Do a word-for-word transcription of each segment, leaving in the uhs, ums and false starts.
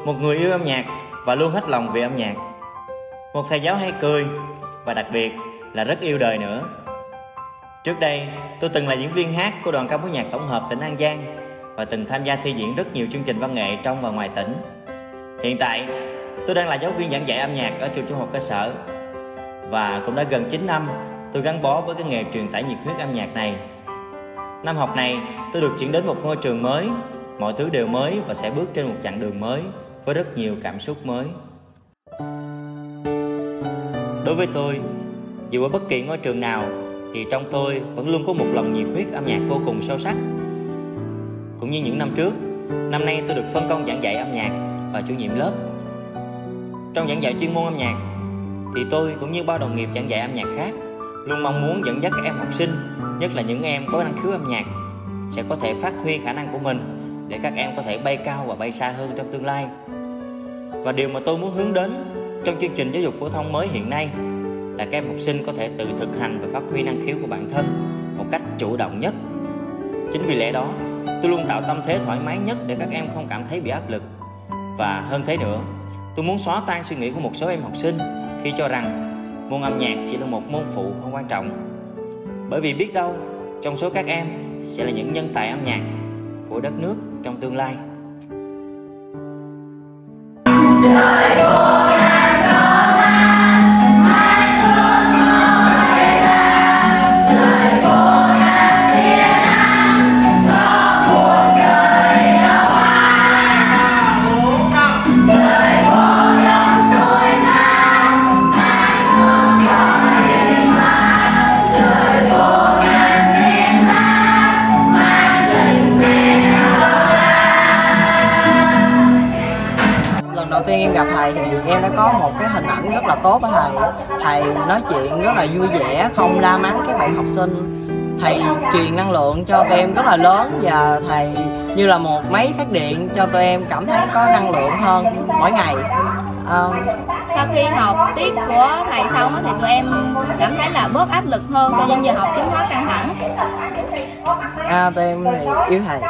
một người yêu âm nhạc và luôn hết lòng vì âm nhạc. Một thầy giáo hay cười và đặc biệt là rất yêu đời nữa. Trước đây, tôi từng là diễn viên hát của đoàn ca mối nhạc tổng hợp tỉnh An Giang và từng tham gia thi diễn rất nhiều chương trình văn nghệ trong và ngoài tỉnh. Hiện tại, tôi đang là giáo viên giảng dạy âm nhạc ở trường trung học cơ sở và cũng đã gần chín năm tôi gắn bó với cái nghề truyền tải nhiệt huyết âm nhạc này. Năm học này, tôi được chuyển đến một ngôi trường mới, mọi thứ đều mới và sẽ bước trên một chặng đường mới với rất nhiều cảm xúc mới. Đối với tôi, dù ở bất kỳ ngôi trường nào thì trong tôi vẫn luôn có một lòng nhiệt huyết âm nhạc vô cùng sâu sắc. Cũng như những năm trước, năm nay tôi được phân công giảng dạy âm nhạc và chủ nhiệm lớp. Trong giảng dạy chuyên môn âm nhạc thì tôi cũng như bao đồng nghiệp giảng dạy âm nhạc khác luôn mong muốn dẫn dắt các em học sinh, nhất là những em có năng khiếu âm nhạc, sẽ có thể phát huy khả năng của mình để các em có thể bay cao và bay xa hơn trong tương lai. Và điều mà tôi muốn hướng đến trong chương trình giáo dục phổ thông mới hiện nay là các em học sinh có thể tự thực hành và phát huy năng khiếu của bản thân một cách chủ động nhất. Chính vì lẽ đó, tôi luôn tạo tâm thế thoải mái nhất để các em không cảm thấy bị áp lực. Và hơn thế nữa, tôi muốn xóa tan suy nghĩ của một số em học sinh khi cho rằng môn âm nhạc chỉ là một môn phụ không quan trọng. Bởi vì biết đâu, trong số các em sẽ là những nhân tài âm nhạc của đất nước trong tương lai. Đầu tiên em gặp thầy thì em đã có một cái hình ảnh rất là tốt với thầy. Thầy nói chuyện rất là vui vẻ, không la mắng các bạn học sinh. Thầy truyền năng lượng cho tụi em rất là lớn và thầy như là một máy phát điện cho tụi em cảm thấy có năng lượng hơn mỗi ngày. À, sau khi học tiết của thầy xong thì tụi em cảm thấy là bớt áp lực hơn so với những giờ học chính khóa căng thẳng. À, tụi em thì yêu thầy.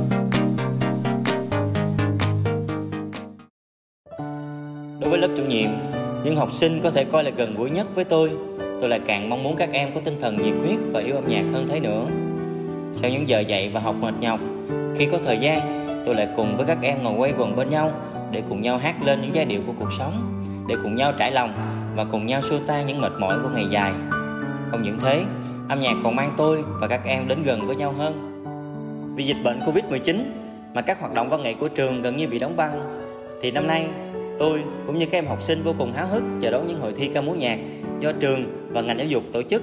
Đối với lớp chủ nhiệm, những học sinh có thể coi là gần gũi nhất với tôi, tôi lại càng mong muốn các em có tinh thần nhiệt huyết và yêu âm nhạc hơn thế nữa. Sau những giờ dạy và học mệt nhọc, khi có thời gian, tôi lại cùng với các em ngồi quây quần bên nhau để cùng nhau hát lên những giai điệu của cuộc sống, để cùng nhau trải lòng và cùng nhau xua tan những mệt mỏi của ngày dài. Không những thế, âm nhạc còn mang tôi và các em đến gần với nhau hơn. Vì dịch bệnh Covid mười chín mà các hoạt động văn nghệ của trường gần như bị đóng băng, thì năm nay tôi cũng như các em học sinh vô cùng háo hức chờ đón những hội thi ca múa nhạc do trường và ngành giáo dục tổ chức.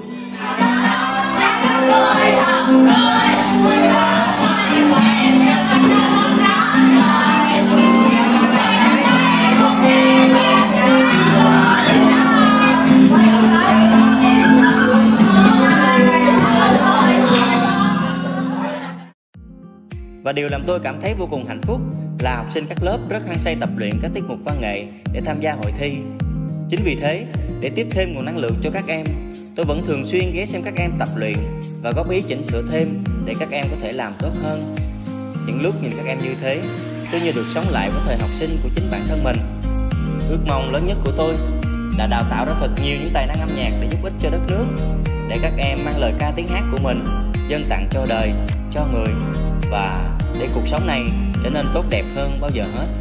Và điều làm tôi cảm thấy vô cùng hạnh phúc là học sinh các lớp rất hăng say tập luyện các tiết mục văn nghệ để tham gia hội thi. Chính vì thế, để tiếp thêm nguồn năng lượng cho các em, tôi vẫn thường xuyên ghé xem các em tập luyện và góp ý chỉnh sửa thêm để các em có thể làm tốt hơn. Những lúc nhìn các em như thế, tôi như được sống lại với thời học sinh của chính bản thân mình. Ước mong lớn nhất của tôi là đào tạo ra thật nhiều những tài năng âm nhạc để giúp ích cho đất nước, để các em mang lời ca tiếng hát của mình dâng tặng cho đời, cho người và để cuộc sống này trở nên tốt đẹp hơn bao giờ hết.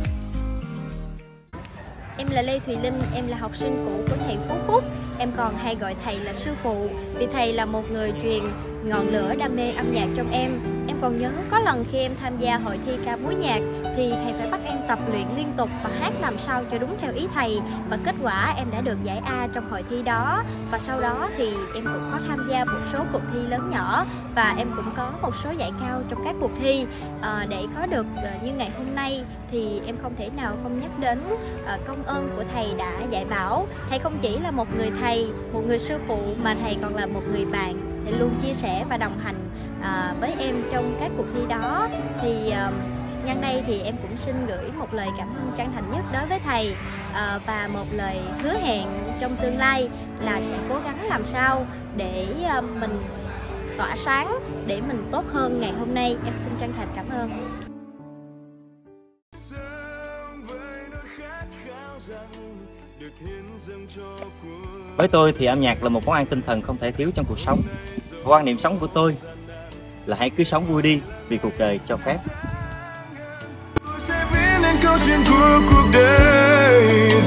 Em là Lê Thùy Linh, em là học sinh cũ của thầy Phú Phúc. Em còn hay gọi thầy là sư phụ vì thầy là một người truyền ngọn lửa đam mê âm nhạc trong em. Em còn nhớ có lần khi em tham gia hội thi ca múa nhạc thì thầy phải bắt em tập luyện liên tục và hát làm sao cho đúng theo ý thầy. Và kết quả em đã được giải A trong hội thi đó. Và sau đó thì em cũng có tham gia một số cuộc thi lớn nhỏ và em cũng có một số giải cao trong các cuộc thi. À, để có được uh, như ngày hôm nay thì em không thể nào không nhắc đến uh, công ơn của thầy đã dạy bảo. Thầy không chỉ là một người thầy, một người sư phụ mà thầy còn là một người bạn. Thầy luôn chia sẻ và đồng hành à, với em trong các cuộc thi đó. Thì à, nhân đây thì em cũng xin gửi một lời cảm ơn chân thành nhất đối với thầy à, và một lời hứa hẹn trong tương lai là sẽ cố gắng làm sao để à, mình tỏa sáng, để mình tốt hơn ngày hôm nay. Em xin chân thành cảm ơn. Với tôi thì âm nhạc là một món ăn tinh thần không thể thiếu trong cuộc sống. Quan niệm sống của tôi là hãy cứ sống vui đi vì cuộc đời cho phép. Sẽ viết nên câu chuyện của cuộc đời.